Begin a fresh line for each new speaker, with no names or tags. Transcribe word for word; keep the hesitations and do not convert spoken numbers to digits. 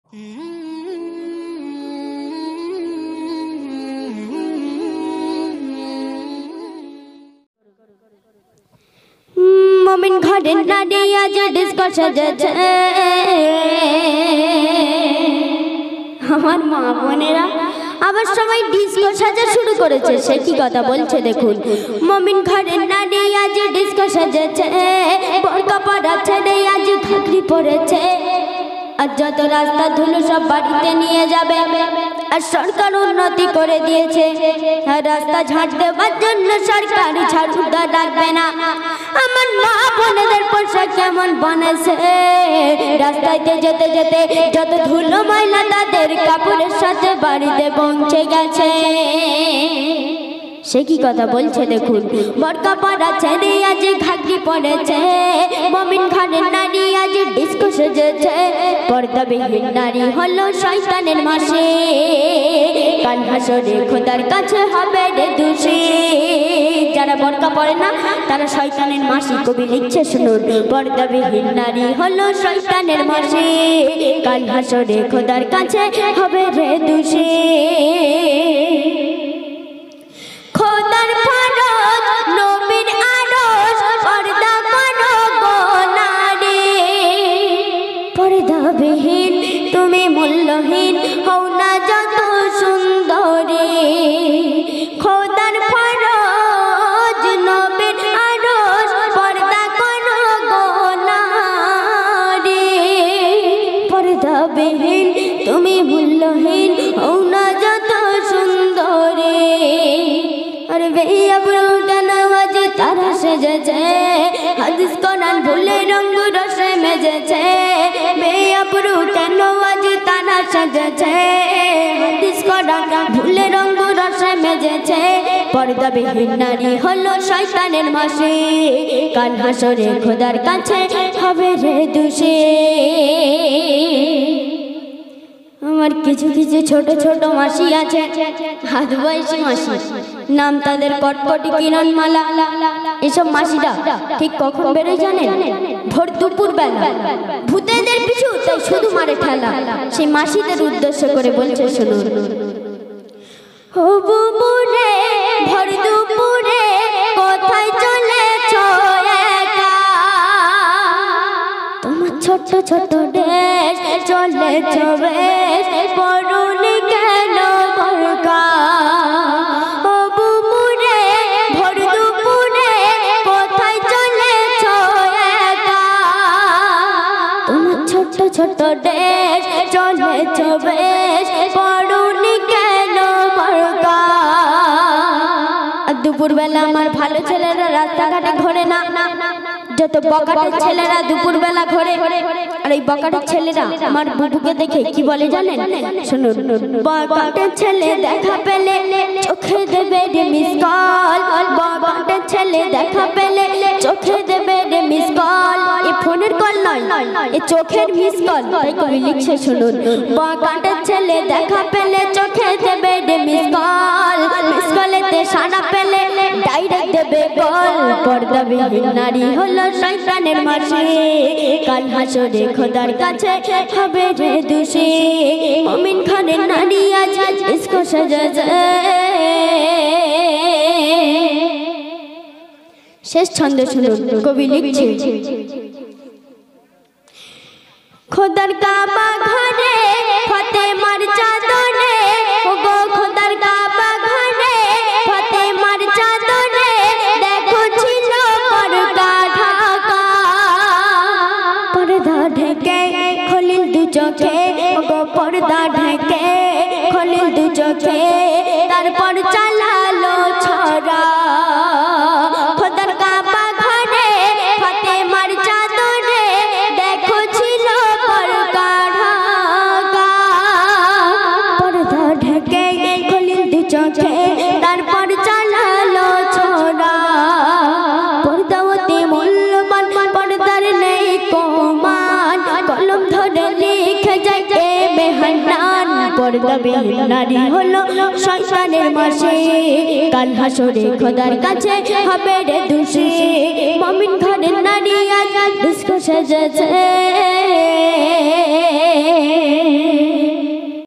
মমিন ঘরের নারী আজ ডিস্কো সাজাচ্ছে। আমার মা বোনেরা আবার সবাই ডিস্কো সাজা শুরু করেছে। সে কি কথা বলছে দেখুন। মমিন ঘরের নারী আজ ডিস্কো সাজাচ্ছে, বোরকা পরা ছেলে আজ ঘাগরি পরেছে। আর যত রাস্তা ধুলো সব বাড়িতে নিয়ে যাবে। আর সরকার উন্নতি করে দিয়েছে, আর রাস্তা ঝাঁট দেওয়ার জন্য সরকার ঝাড়ুদার রাখবে না। আমার মা বোনেদের পোশাক কেমন বানাইছে, রাস্তাতে যেতে যেতে যত ধুলো ময়লা তাদের কাপড়ের সাথে বাড়িতে পৌঁছে গেছে। সে কি কথা বলছে দেখুন। বোরকা পরা ছেলে আজ ঘাগরি পরেছে, মমিন ঘরের নারী আজ ডিস্কো সেজেছে। পর্দাবিহীন নারী হলো শয়তানের মাসে, কাল হাসরে খোদার কাছে হবে রে দোষী। যারা বোরকা পরে না তারা শয়তানের মাসি। কবি লিখছে শুনুন। পর্দাবিহীন নারী হলো শয়তানের মাসে, কাল হাসরে খোদার কাছে হবে রে দোষী। খোদার ফরজ নবীর আরশ, পর্দা করো গো নারী। পর্দাবিহীন তুমি মূল্যহীন, হও না যত সুন্দরী। খোদার ফরজ নবীর আরশ, পর্দা করো গো নারী। পর্দাবিহীন তুমি মূল্যহীন, হও না যত সুন্দরী। আরে বেয়া বুড়োটা নামাজ তারা সেজেছে, হাদিস কোরআন ভুলে রঙ রসে মেজেছে। বেয়া বুড়োটা নামাজ তারা সেজেছে, হাদিস কোরআন ভুলে রঙ রসে মেজেছে। পর্দাবিহীন নারী হলো শয়তানের মাসি, কাল হাসরে খোদার কাছে হবে রে দোষী। আমার কিছু কিছু ছোট ছোট মাসি আছে, হাত বয়সী মাসি, নাম তাদের কটকটি কিরণমালা। এসব মাসিরা ঠিক কখন বেরোয় জানেন? ভোর দুপুর বেলা ভূতেদের পিছু, তাই শুধু মারে ঠেলা। সেই মাসিদের উদ্দেশ্য করে বলছে শুনুন। ও বুবুরে ভোর দুপুরে কোথায় চলেছ একা? তোমার ছোট ছোট ড্রেস চলেছ বেশ, পরনে কেন বোরকা? ও বুবুরে ভোর দুপুরে কোথায় চলেছ একা? তোমার ছোট ছোট ড্রেস চলেছ বেশ, পরনে কেন বোরকা? দুপুর বেলা আমার ভালো ছেলেরা রাস্তাঘাটে ঘোরে না, যত বকাটের ছেলেরা দুপুর বেলা ঘোরে। আর এই বকাটের ছেলেরা আমার বুবুকে দেখে কি বলে জানেন? শুনুন। বকাটের ছেলে দেখা পেলে চোখে দেবে রে মিস কল। বকাটের ছেলে দেখা পেলে চোখে দেবে রে মিস কল। এই ফোনের কল নয়, এই চোখের মিস কল। তাই কবি লিখছে শুনুন। বকাটের ছেলে দেখা পেলে চোখে দেবে রে মিস কল। মিস কলেতে সাড়া পেলে ডাইরেক্ট দেবে কল। পর্দাবিহীন নারী হলো শয়তানের মাসি, কাল হাসরে খোদার কাছে হবে রে দোষী। মমিন ঘরের নারী আজ ডিস্কো সাজাচ্ছে। শেষ ছন্দ শুনুন। কবি লিখছে। খোদার কাবা ঘরে ফাতেমার চাদরে, ও গো খোদার কাবা ঘরে ফাতেমার চাদরে, দেখো ছিল পর্দা ঢাকা। পর্দা ঢেকে খলিল দু চোখে, ও গো পর্দা ঢেকে খলিল দু চোখে, তারপর চালালো ছড়া। খোদার কাবা ঘরে ফাতেমার চাদরে, দেখো ছিল পর্দা ঢাকা। পর্দা ঢেকে খলিল দু চোখে, তারপর চালালো ছড়া। পর্দা অতি মূল্যবান, পর্দার নেই কমান, কলম ধরে লিখে যায় এ মেহান্নান। পর্দাবিহীন নারী হলো শয়তানের মাসি, কাল হাসরে খোদার কাছে হবে রে দোষী। মমিন ঘরের নারী আজ ডিস্কো সেজেছে।